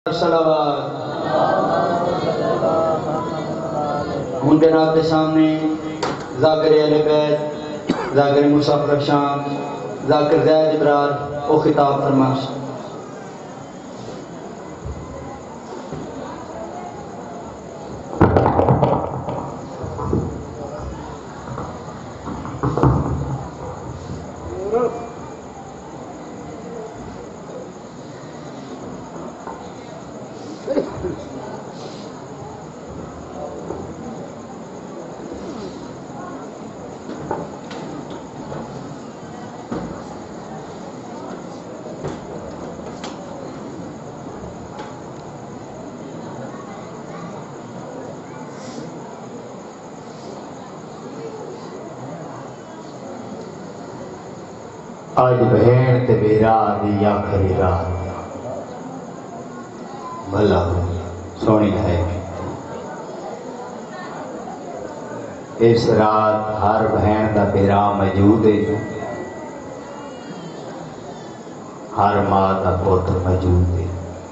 ہوں جناب کے سامنے ذاکر اہل بیت، ذاکر مسافر شام، ذاکر زید ابرار وہ خطاب فرماش۔ آج بہن تے بیرا دی آخری رات بھلا سونی ہے۔ اس رات ہر بہن دا بیرا موجود ہے، ہر ماں دا پتر موجود ہے۔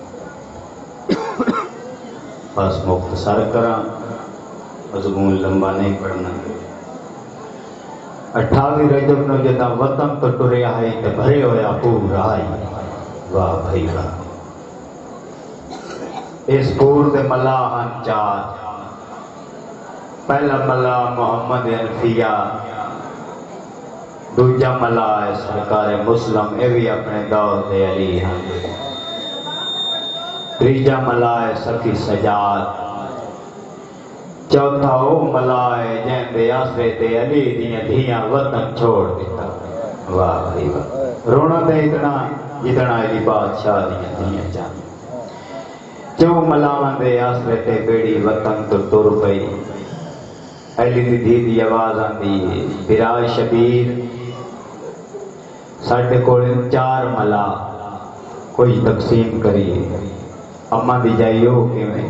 بس مختصر کراں، مضمون لمبا نہیں پڑھنا۔ 28 رجب نو جدا وطن تو ٹریا ہے تے بھرے ہویا پورا آئی۔ واہ بھائی واہ، اس پور دے ملاحن چار، پہلا ملا محمد انفیہ، دوجا ملا ہے سرکار مسلم، اے بھی اپنے دور دے علی ہیں، تیجا ملا ہے سخی سجاد، چوتھا او ملا ہے جن دے آسرے تے علی دیاں دھیاں وطن چھوڑ دیتا۔ واہ بھائی واہ، رونا تے اتنا جتنا علی بادشاہ دیاں دھیاں چاہیے۔ چو ملاواں دے آسرے تے بیڑی وطن تو تر پئی، علی دی دھی دی آواز آندی ہے، برا شبیر ساڈے کول 4 ملا، کوئی تقسیم کریے، اما دی جائیو کیویں؟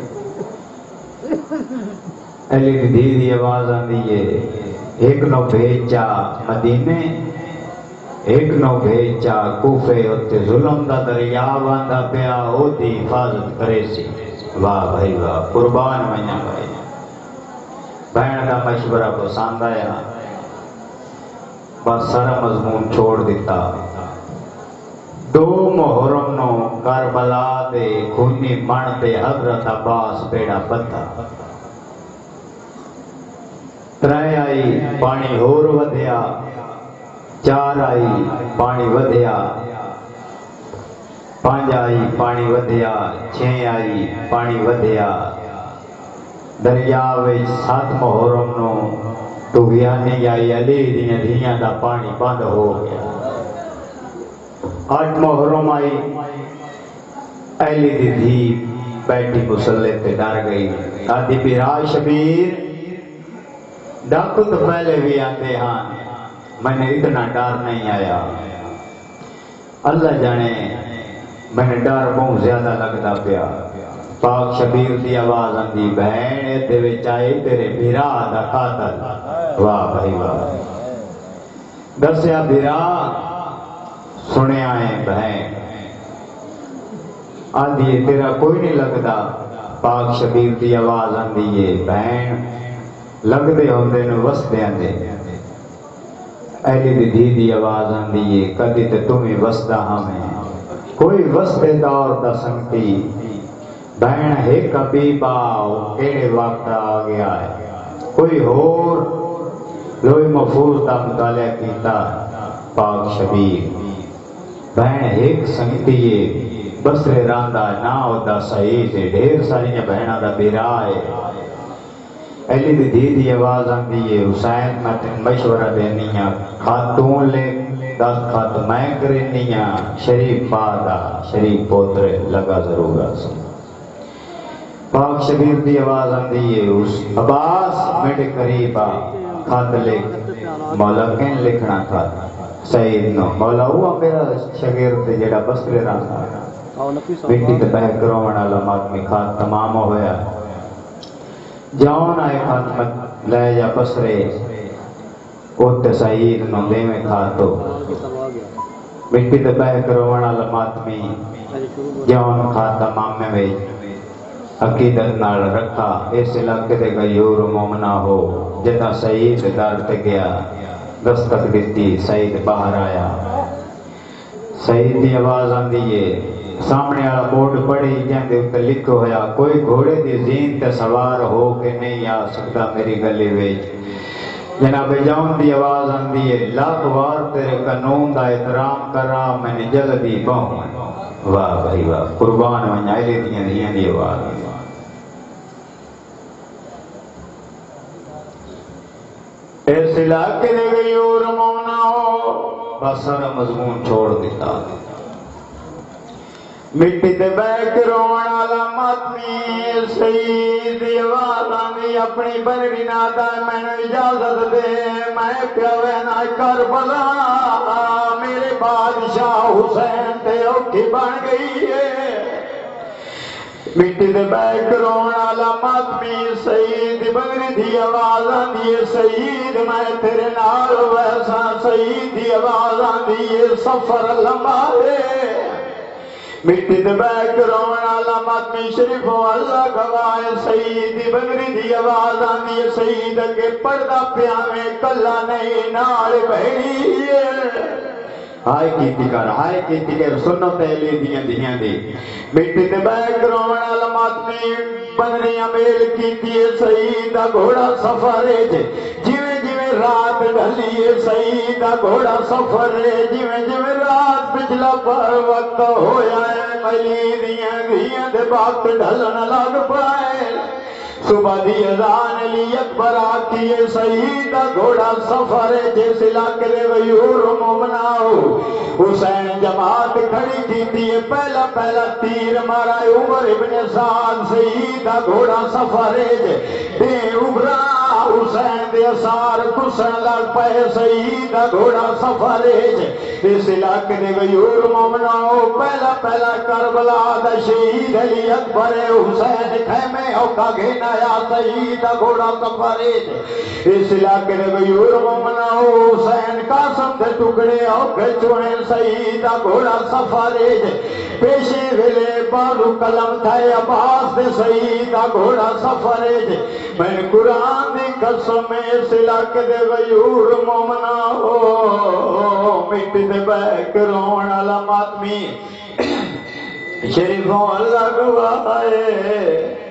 علی دی دھی دی آواز آندی ہے، ایک نو بھیجا مدینے، ایک نو بھیجا کوفے، اتے ظلم دا دریا واندا پیا، او دی حفاظت کرے سی۔ واہ بھائی واہ، قربان ونجا بھائی، بہن دا مشورہ پسند آیا، بس سارا مضمون چھوڑ دیتا۔ 2 محرم نو کربلا دے خونی من تے حضرت عباس بیڑا پتھا، 3 آئی پانی ہور ودیا، 4 آئی پانی ودیا، 5 آئی پانی ودیا، 6 آئی پانی ودیا، دریا وچ 7 محرم نو طغیانی آئی، علی دیاں دھیاں دا پانی بند ہو گیا۔ 8 محرم آئی، علی دی دھی بیٹھی مسلح تے ڈر گئی، آدھی برا شبیر ڈاکو تو پہلے بھی آتے ہاں، میں نے اتنا ڈر نہیں آیا، اللہ جانے میں نے ڈر بہت زیادہ لگتا پیا۔ پاک شبیر دی آواز آندی، بہن تے وچ آئے تیرے بھرا دا قاتل۔ واہ بھائی واہ، دسیا بھرا سنے آئے بہن، آندی تیرا کوئی نہیں لگتا۔ پاک شبیر دی آواز آندی ہے، بہن لگدے ہوندے نو وسدے آندے۔ علی دی دھی دی آواز آندی ہے، کدی تے تمہیں وسدا ہمیں، کوئی وسدے دور دا سنگتی، بہن ایک حبیبہ کیڑے وقت آ گیا ہے، کوئی اور لوئی محفوظ دا مطالعہ کیتا۔ پاک شبیر بہن ایک سنگتی ہے، بسرے راندہ نہ ہوتا صحیح سے، ڈھیر ساریاں بہنہ دا بیرا ہے۔ علی دی دھی دی آواز آندی ہے، حسین میں تین مشورہ دینیاں، خاتون لے 10 خات میں کرنیاں، شریف پادا شریف پوترے لگا ضرور آسا۔ پاک شبیر دی آواز آندی ہے، عباس میرے قریبا خات لکھ، مولا کین لکھنا خات سعید نو، مولا ہوا میرا شگرد جڑا بسرے راندہ بیٹی تے بہت کرونا لمات میں خات تمام ہویا، جاؤن آئے خات لے جا بسرے اوت سعید نو دے میں کھاتو۔ مٹی دے بہ کروڑ ماتمی جان کھاتا مامے وے عقیدت نال رکھا اس علاقے دے غیور مومنا ہو جدا سعید در تے گیا دستک دیتی سعید باہر آیا سعید دی آواز آندی ہے سامنے والا بورڈ پڑھی جاندے تے لکھو ہویا کوئی گھوڑے دی زین تے سوار ہو کے نہیں آ سکتا میری گلی وچ جناب جان دی آواز آندی ہے لاکھ وار تیرے قانون دا احترام کرا میں نے جلدی بہوں واہ بھائی واہ قربان ونجائلے دیاں دی آواز اس علاقے دے غیور مومنا ہو بس سارا مضمون چھوڑ دیتا مٹی دے بیک روਣ والا ماتمی سعید دی آواز آندی اپنی بنری نادا مینوں اجازت دے میں پیوے نہ کربلا میرے بادشاہ حسین تے اوکھی بن گئی ہے مٹی دے بیک روਣ والا ماتمی سعید دی بنری دی آواز آندی ہے سعید میں تیرے نال ویسا سعید دی آواز آندی ہے سفر لمبا ہے مٹی دے بیک روਣ والا ماتمی شریفوں اللہ گواہ سعید دی بنری دی آواز آندی ہے سعید اگے پردہ پیاویں کلا نہیں نال بھیڑی ہے ہائے کیتی کر سنو تیلی دیاں دی مٹی دے بیک روਣ والا ماتمی بنریاں میل کیتی ہے سعید دا گھوڑا سفر ہے جویں جویں رات ڈھلی ہے سعید دا گھوڑا سفر ہے جویں جویں رات پچھلا پر وقت ہویا ہے ملی دیاں دے وقت ڈھلن لگ پائے صبح دی اذان علی اکبر آتی ہے سعید دا گھوڑا سفر ہے جس علاقے دے غیور مومنا ہو حسین جماعت کھڑی کیتی ہے پہلا تیر مارا عمر ابن سعد سعید دا گھوڑا سفر ہے بے عمرہ حسین دے اثار کسن لگ پے سعید دا گھوڑا سفر ہے اس علاقے دے غیور مومنا ہو پہلا کربلا دا شہید علی اکبر حسین خیمے اوکا گھینا یا سعید دا گھوڑا سفر ہے اس علاقے دے غیور مومنا ہو حسین قاسم دے ٹکڑے اوکے چوئے سعید دا گھوڑا سفر ہے پیشے ویلے بارو قلم تھے عباس دے سعید دا گھوڑا سفر ہے میں قرآن دی قسم اس علاقے دے غیور مومنا ہو مٹی دے بیک روਣ والا ماتمی شریفوں اللہ گواہ ہے